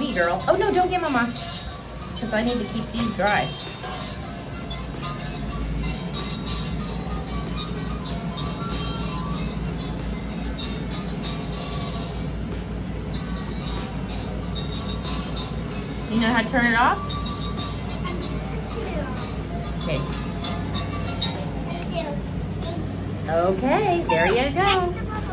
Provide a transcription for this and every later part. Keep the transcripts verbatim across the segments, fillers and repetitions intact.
me, girl. Oh no, don't get Mama. Because I need to keep these dry. You know how to turn it off? Okay. Okay, there you go.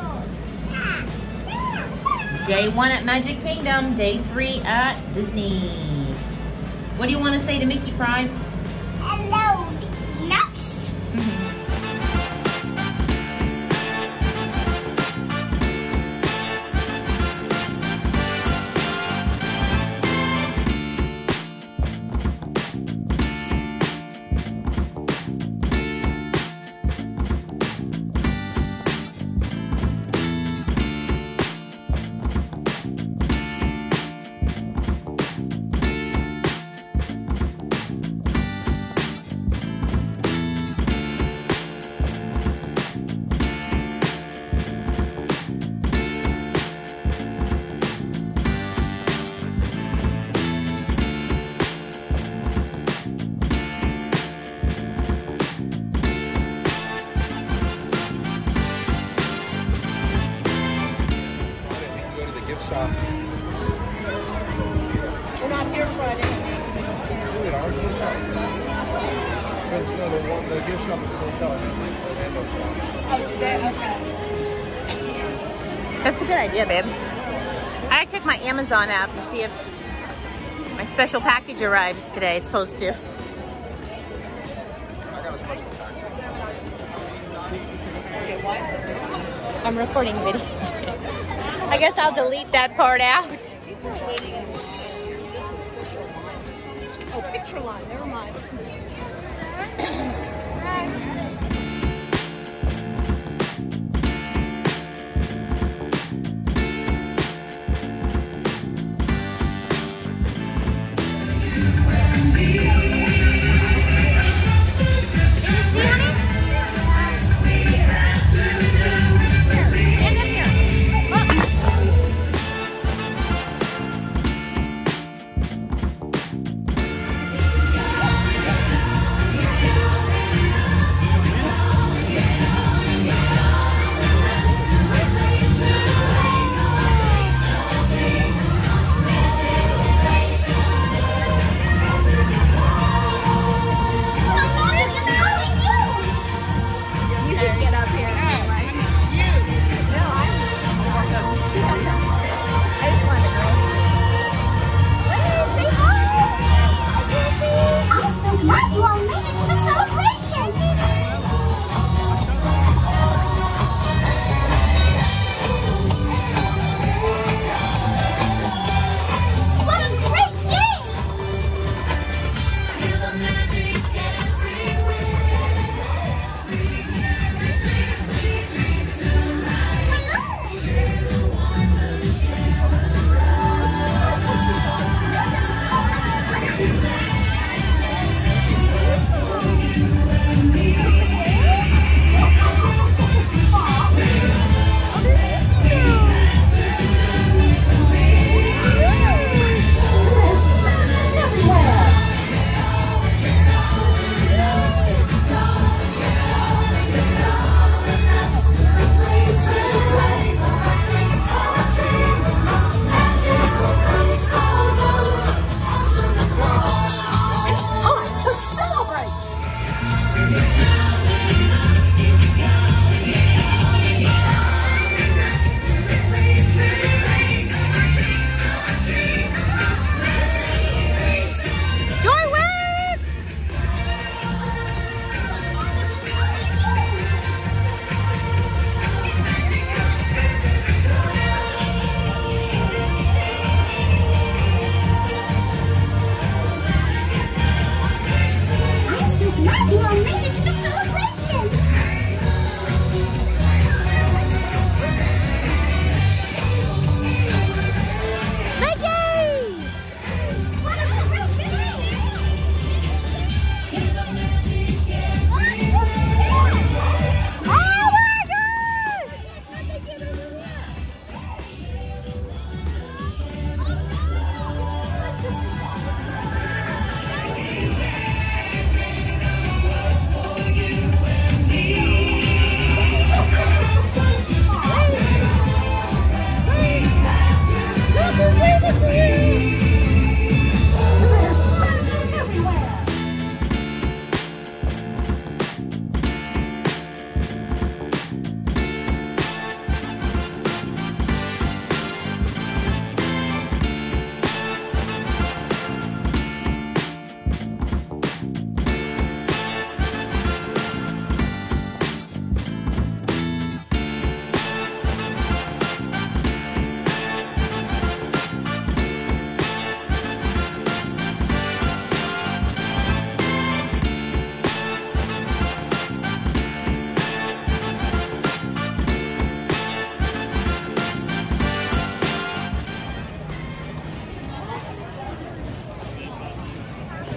Day one at Magic Kingdom, day three at Disney. What do you want to say to Mickey Pride? Hello, nuts. Shop. We're not here Friday. We are gift shop. But so the one the gift shop at the hotel is like Orlando shop. Oh, today? Okay. That's a good idea, babe. I gotta check my Amazon app and see if my special package arrives today. It's supposed to. I got a special package. Okay, why is this? I'm recording video. I guess I'll delete that part out. People are waiting. Is this a special line? Oh, picture line. Never mind.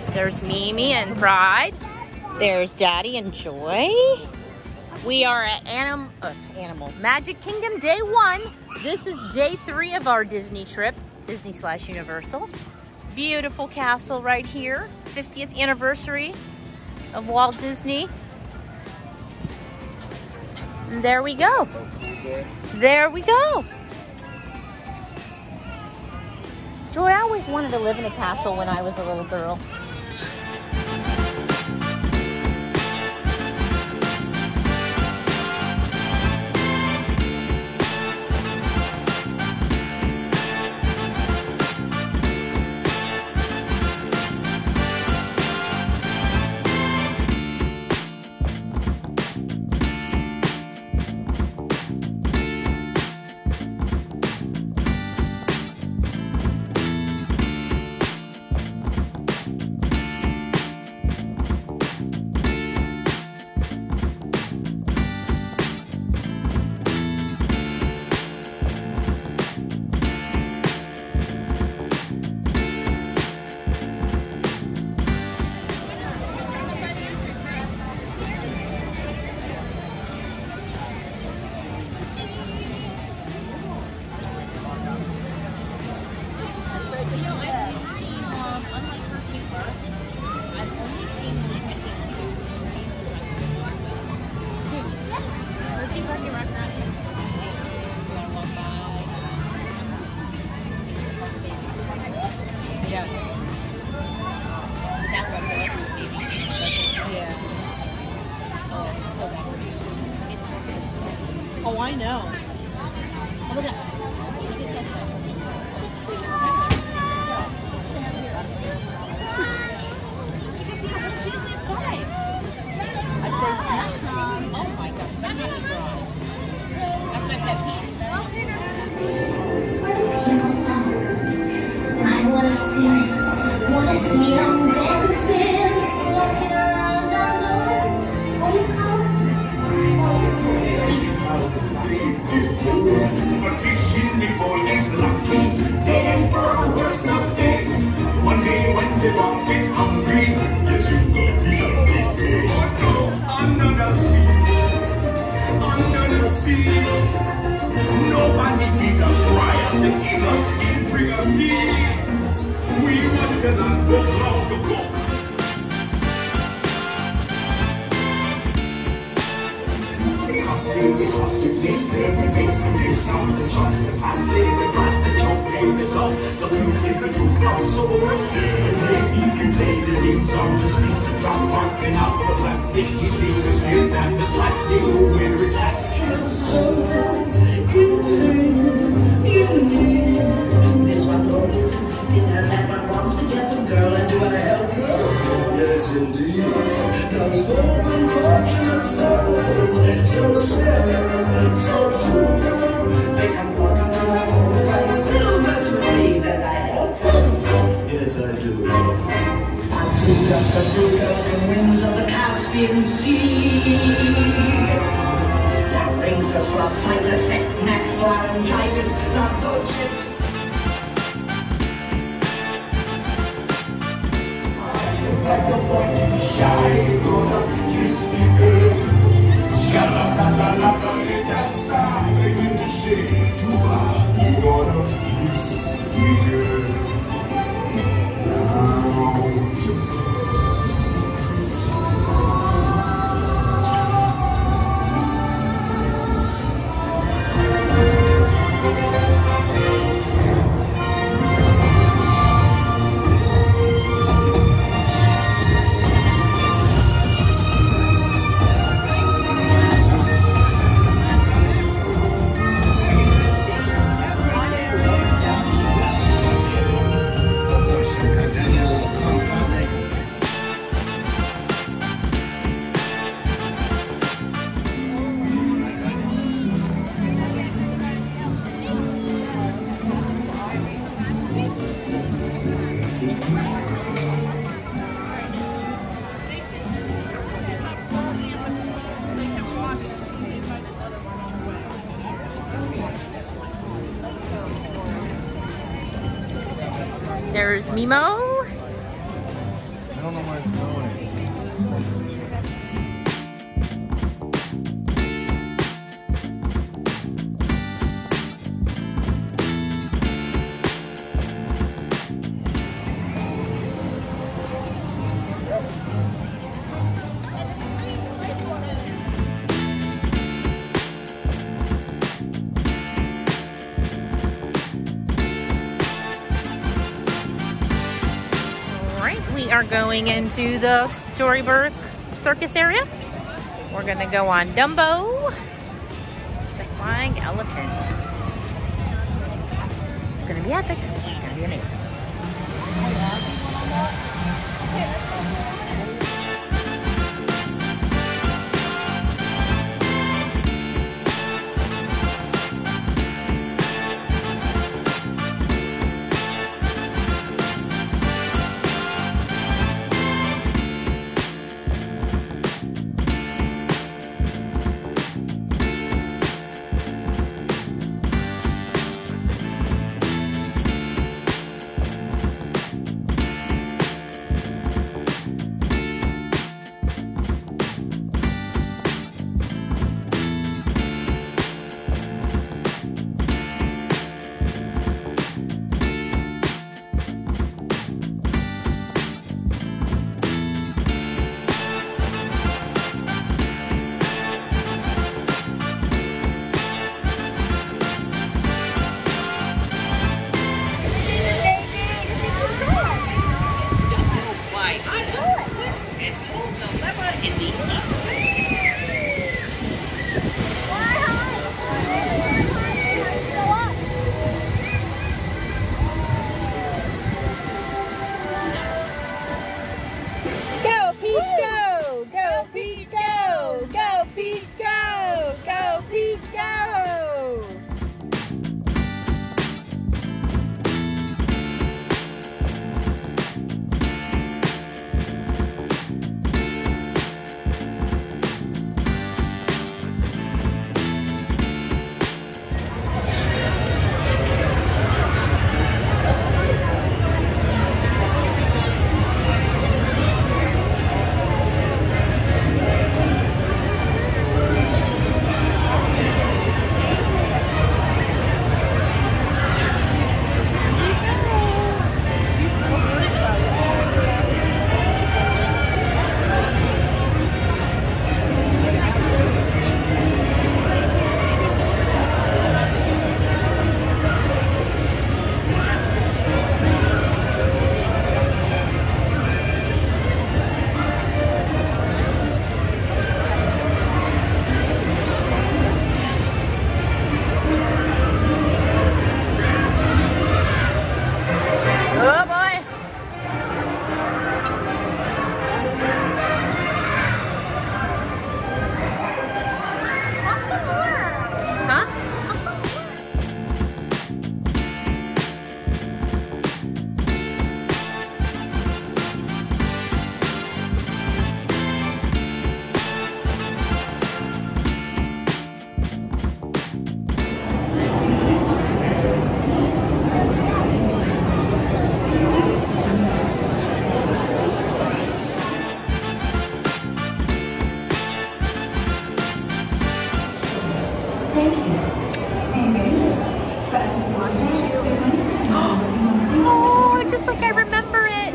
There's Mimi and Pride. There's Daddy and Joy. We are at Anim uh, Animal Magic Kingdom day one. This is day three of our Disney trip, Disney slash Universal. Beautiful castle right here. fiftieth anniversary of Walt Disney. And there we go. There we go. Joy, I always wanted to live in a castle when I was a little girl. Oh, I know. Oh, look at that. Oh my God, that's not dry. That's my pet peeve. I wanna see, wanna see them dancing, walking around on those old cars. But fishing before is lucky, then for a worse of fate. One day when the boss get hungry, yes, you got me a big day. Another sea, another sea. Nobody beat us, riots and eat us in free. We want the land folks love to cook. Baby, hot the place, baby, face the place, some the chop, the pass, play the glass, the chop, play the top. The flute is the duke of soul. The baby can play the names on the street, the drop barking out the blackfish. You see the spirit that is black, they know where it's at. This one wants to be thinner, that one wants to get the girl, and do I help you? Yes, indeed. Some stolen fortune souls, so sad, so true. They come flooding around, like little touch breeze, and I help them. Yes, I do. I blew us a brood of the winds of the Caspian Sea. That brings us for a sightless next laryngitis, not bullshit. Like a boy to be shy, gonna kiss me, girl. Sha-la-la-la-la-la, in that side, begin to shake too hard. You gonna kiss me, girl. There's Mimo. I don't know where it's going. We are going into the Storybook Circus area. We're gonna go on Dumbo, the flying elephants. It's gonna be epic. It's gonna be amazing. Oh, just like I remember it.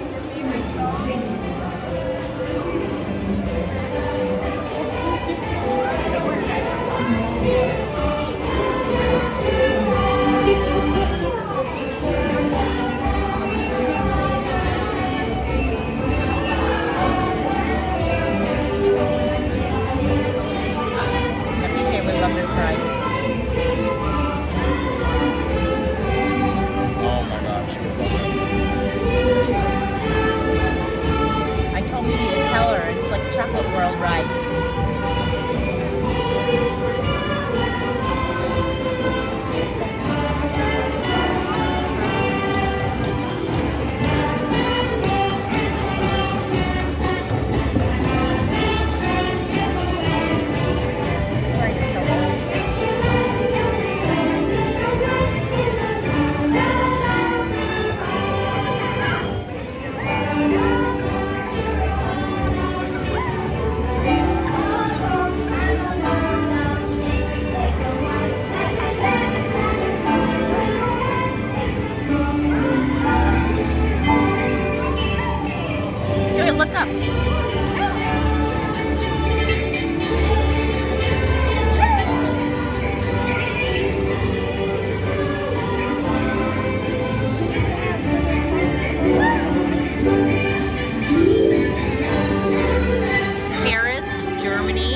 We love this ride. Oh my gosh. Paris, Germany.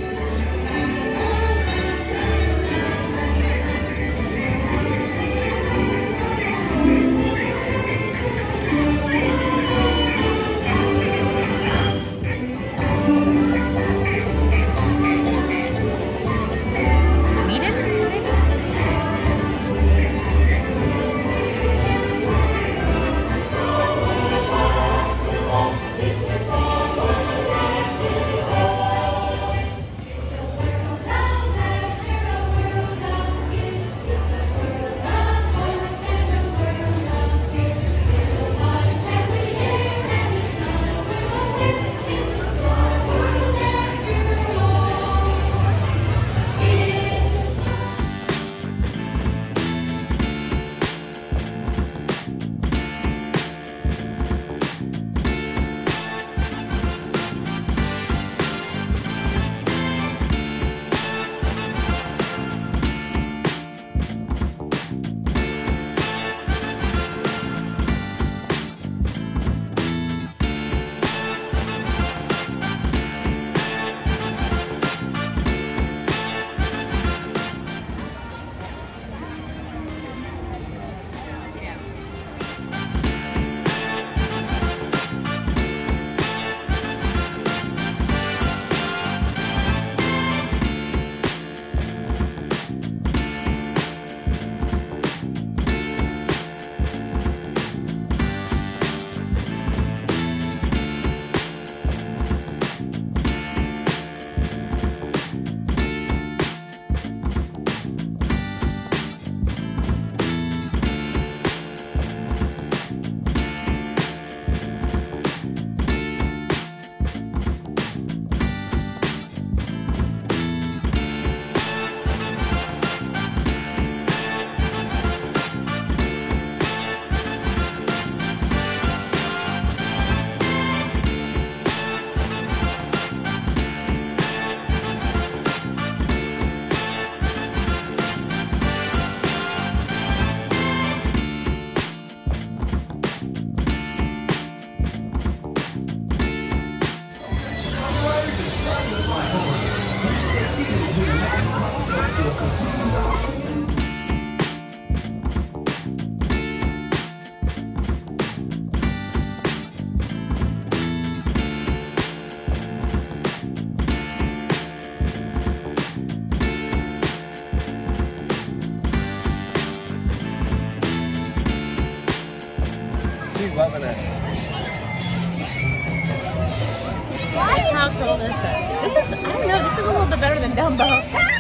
Sweden, maybe? She's loving it. Look how cool this is. This is, I don't know, this is a little bit better than Dumbo.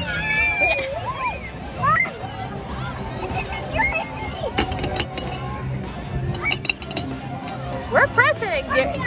We're pressing it, dear.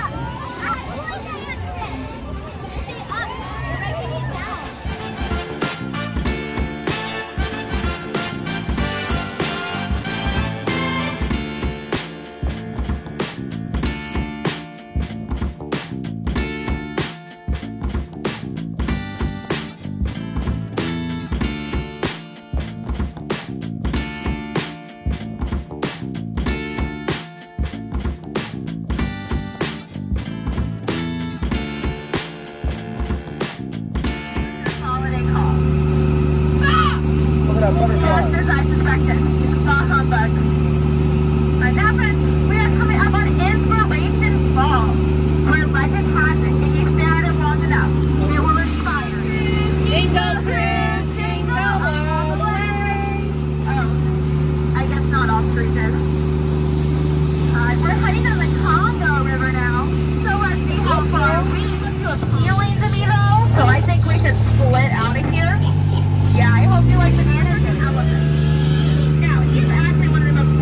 Yeah, I hope you like bananas and elephants. Now, he's actually one of the most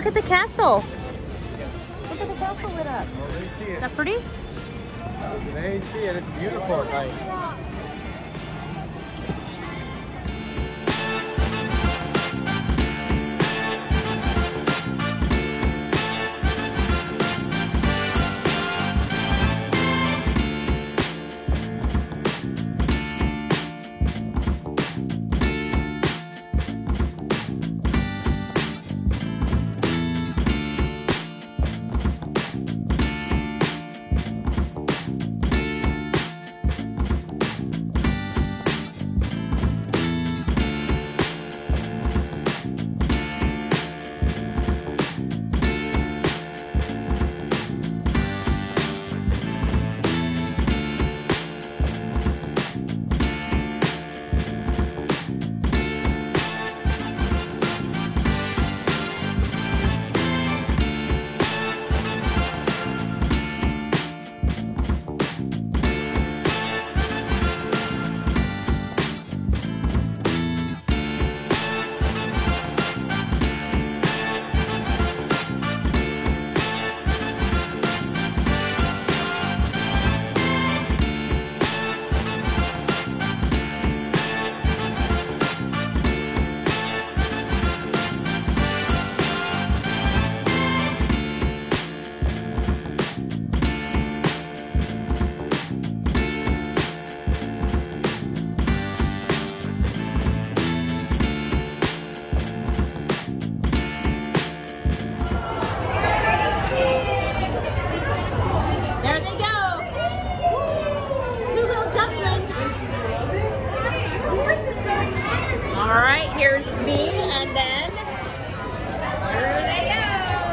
Look at the castle. Look at the castle lit up. Oh, they see Is it. that pretty? They see it. It's beautiful at night. There they go. Two little dumplings. All right, here's me, and then here they go.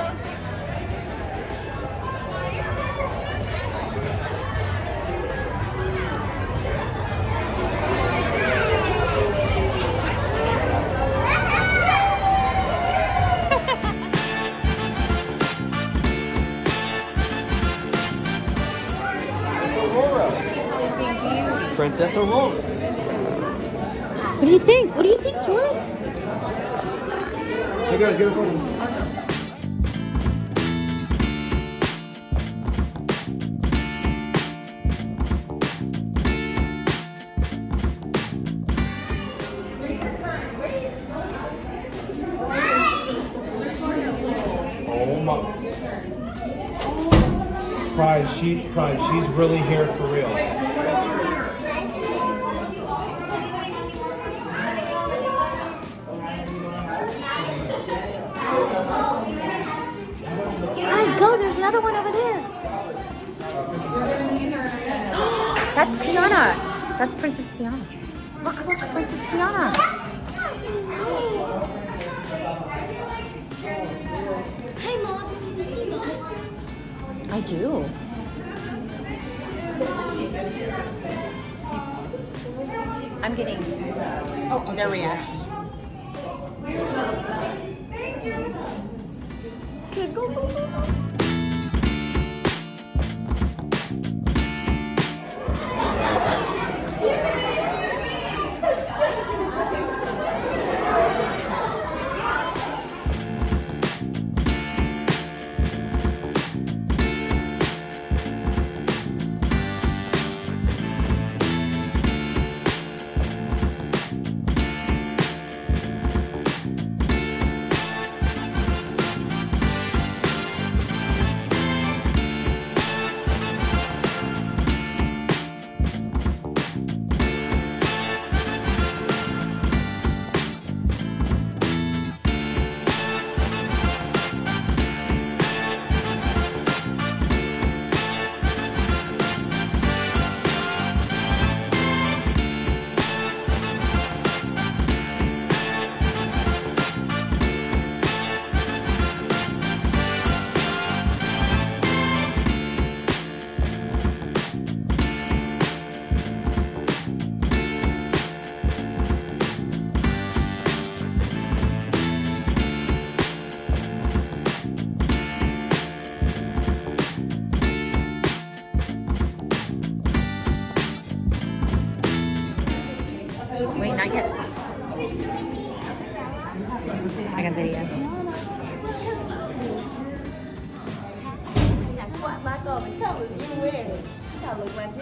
Princess Aurora. What do you think? What do you think, Joy? Hey guys, get a photo. Oh my. Pride, she, Pride, she's really here for real. Alright, go. There's another one over there. That's Tiana. That's Princess Tiana. Look, look, Princess Tiana. Hey, Mom. You see Mom? I do. I'm getting oh, their reaction. Good, go, go, go, go. Wait, not yet. I got video.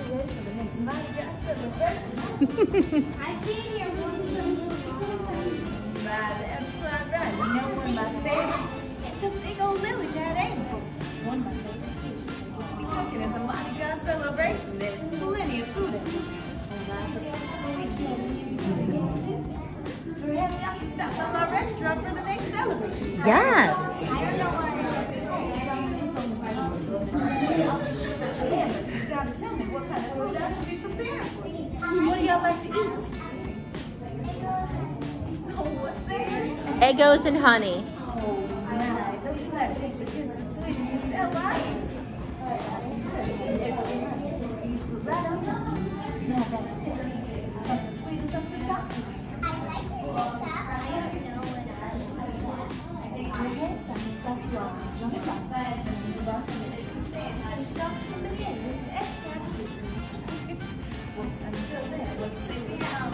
ready for the next Mardi Gras celebration? I've seen your movie. Right, that's quite right. You know one of my favorite? It's a big old lily pad, ain't it? One of my favorite dishes gets me cooking as a Mardi Gras celebration. There's plenty of food in it. Oh, lots of some sweet jellies. Perhaps y'all can stop by my restaurant for the next celebration. Yes. I don't know what it is. It's on the right. I'll be sure that you can, but you gotta tell me what kind of food I should be preparing for you. What do y'all like to eat? Oh, what's that? Eggos and honey. Oh, my. Those flapjacks are just as sweet as yourself, are you? Just you put right on top. Now that's something sweet or something salty. I like it with that. I don't know what I Go ahead, so I can stop you off. Jump it off. And you love to make some sand. Finish it off with some bananas and some extra sugar. Well, until then, what you say was how?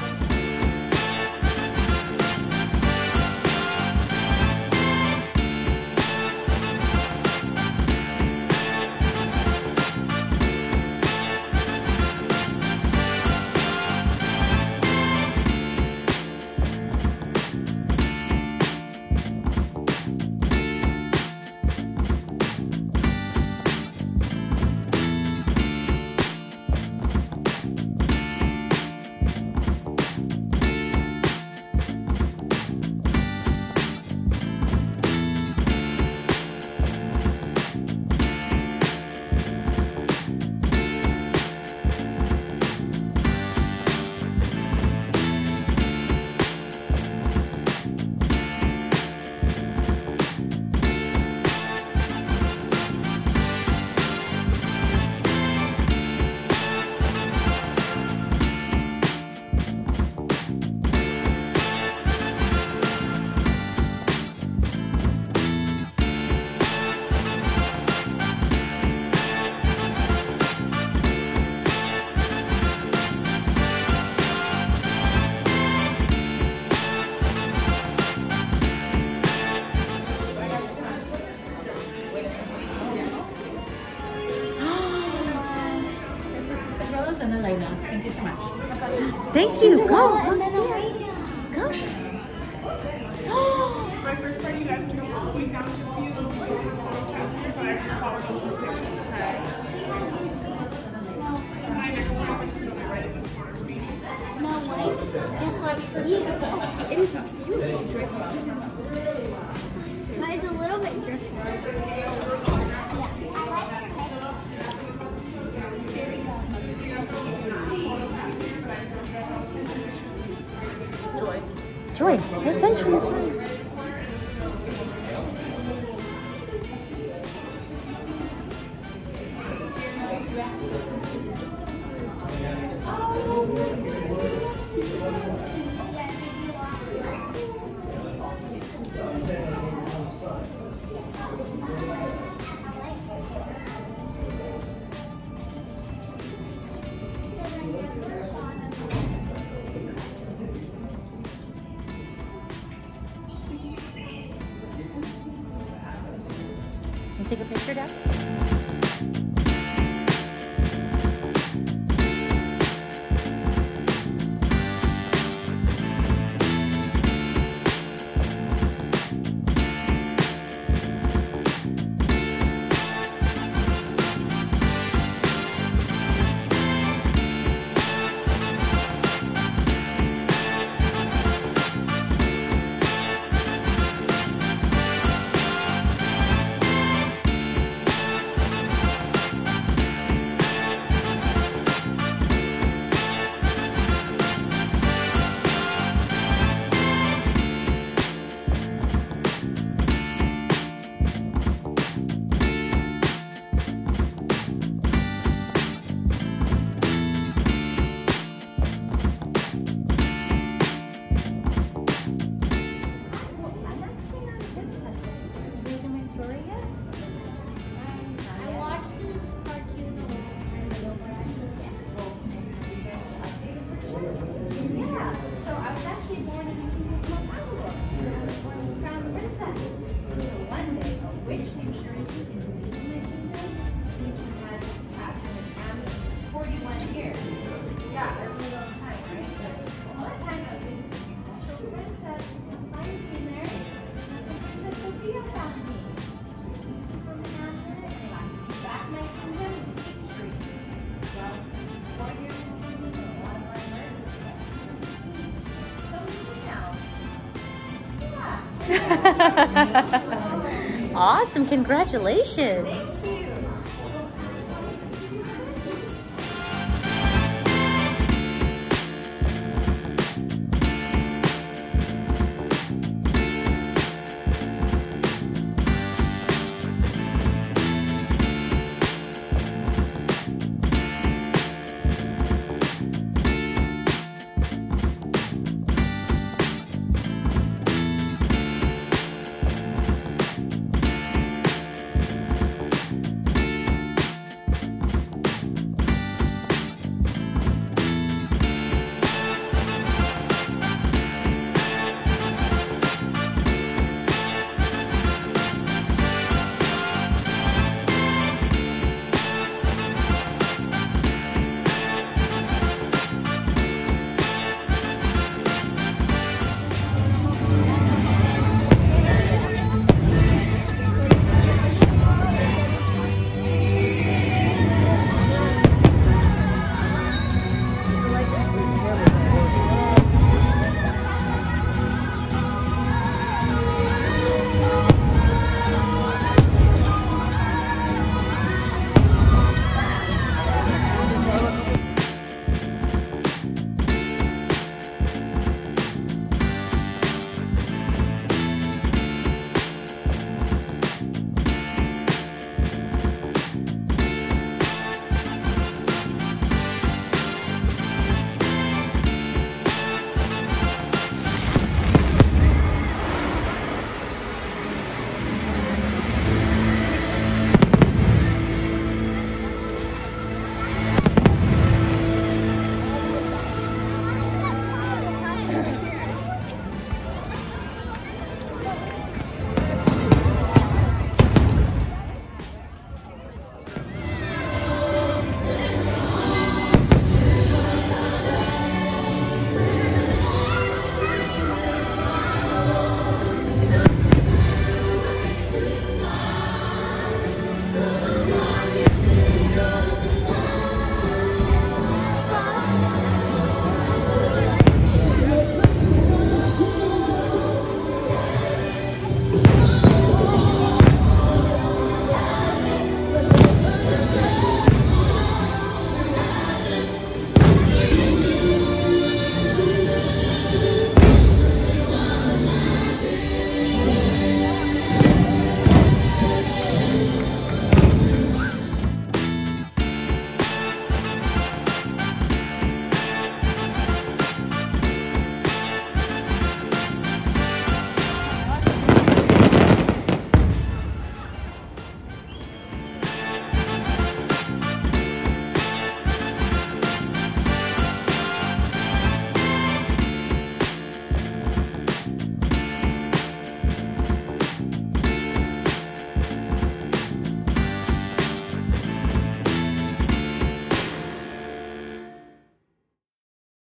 Thank you so much. Thank you. Go. Go see it. Go. My first part, you guys can go all the way down to see a little bit of the photo test here, but I can follow those with pictures, okay? My next one, I'm just going to be right at this corner, please. No way. Just like you. It is a beautiful dress, isn't it? But it's a little bit drifty. Yeah, I like it. Joy. Joy, pay attention to something. Can you take a picture, Dad? forty-one Awesome, congratulations.